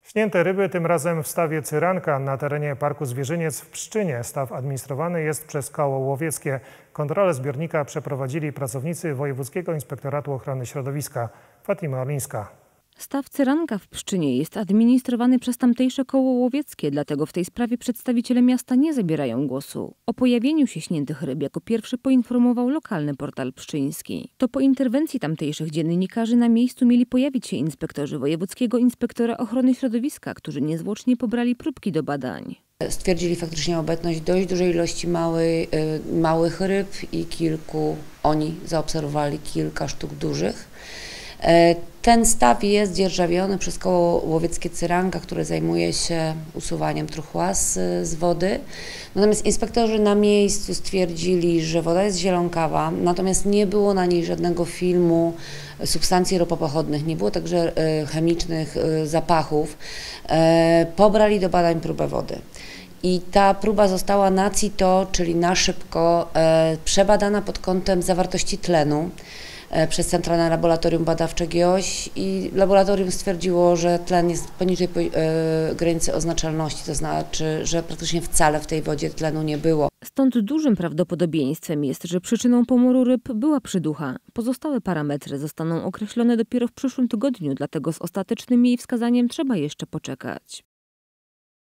Śnięte ryby, tym razem w stawie Cyranka na terenie Parku Zwierzyniec w Pszczynie. Staw administrowany jest przez Koło Łowieckie. Kontrolę zbiornika przeprowadzili pracownicy Wojewódzkiego Inspektoratu Ochrony Środowiska. Fatima Orlińska. Staw Cyranka w Pszczynie jest administrowany przez tamtejsze Koło Łowieckie, dlatego w tej sprawie przedstawiciele miasta nie zabierają głosu. O pojawieniu się śniętych ryb jako pierwszy poinformował lokalny portal pszczyński. To po interwencji tamtejszych dziennikarzy na miejscu mieli pojawić się inspektorzy Wojewódzkiego Inspektora Ochrony Środowiska, którzy niezwłocznie pobrali próbki do badań. Stwierdzili faktycznie obecność dość dużej ilości małych ryb i oni zaobserwowali kilka sztuk dużych. Ten staw jest dzierżawiony przez Koło Łowieckie Cyranka, które zajmuje się usuwaniem truchła z wody. Natomiast inspektorzy na miejscu stwierdzili, że woda jest zielonkawa, natomiast nie było na niej żadnego filmu substancji ropopochodnych, nie było także chemicznych zapachów. Pobrali do badań próbę wody. I ta próba została na CITO, czyli na szybko, przebadana pod kątem zawartości tlenu przez Centralne Laboratorium Badawcze GIOŚ i laboratorium stwierdziło, że tlen jest poniżej granicy oznaczalności, to znaczy, że praktycznie wcale w tej wodzie tlenu nie było. Stąd dużym prawdopodobieństwem jest, że przyczyną pomoru ryb była przyducha. Pozostałe parametry zostaną określone dopiero w przyszłym tygodniu, dlatego z ostatecznym jej wskazaniem trzeba jeszcze poczekać.